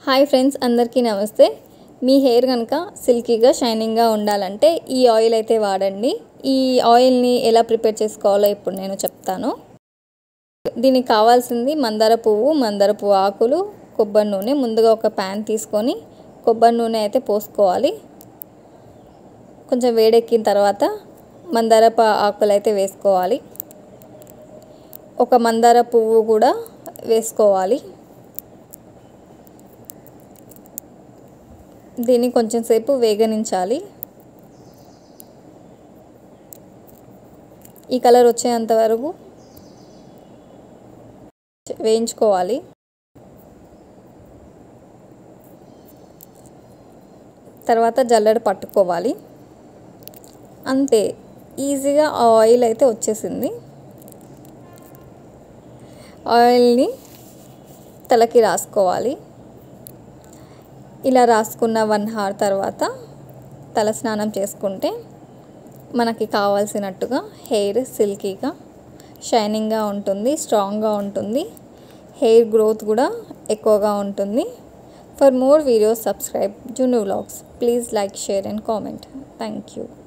Hi friends, అందరికీ నమస్తే. మీ hair కనుక సిల్కీగా షైనింగ్గా ఉండాలంటే ఈ ఆయిల్ అయితే వాడండి. ఈ ఆయిల్ని ఎలా ప్రిపేర్ చేసుకోవాలో ఇప్పుడు నేను చెప్తాను. దీనికి కావాల్సింది మందార పువ్వు ఆకులు, కొబ్బరి నూనె. ముందుగా ఒక ప్యాన్ తీసుకొని కొబ్బరి నూనె అయితే పోసుకోవాలి. కొంచెం వేడెక్కిన తర్వాత మందార ఆకులు అయితే వేసుకోవాలి. ఒక మందార పువ్వు కూడా వేసుకోవాలి. దీన్ని కొంచెం సేపు వేగనించాలి. ఈ కలర్ వచ్చేంత వరకు వేయించుకోవాలి. తర్వాత జల్లెడ పట్టుకోవాలి. అంతే, ఈజీగా ఆయిల్ అయితే వచ్చేసింది. ఆయిల్ని తలకి రాసుకోవాలి. ఇలా రాసుకున్న 1 అవర్ తర్వాత తల స్నానం చేసుకుంటే మనకి కావాల్సినట్టుగా హెయిర్ సిల్కీగా షైనింగ్గా ఉంటుంది, స్ట్రాంగ్గా ఉంటుంది. హెయిర్ గ్రోత్ కూడా ఎక్కువగా ఉంటుంది. For more videos subscribe Junnu vlogs. Please like, share and comment. Thank you.